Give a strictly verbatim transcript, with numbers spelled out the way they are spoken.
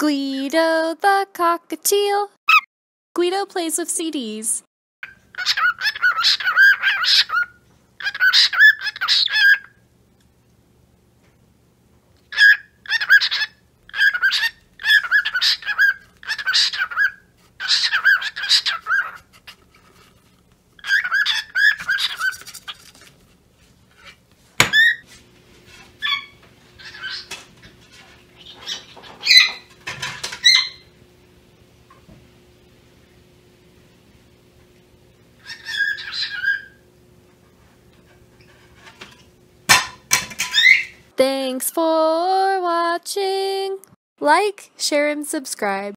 Guido the cockatiel. Guido plays with C Ds. Thanks for watching. Like, share, and subscribe.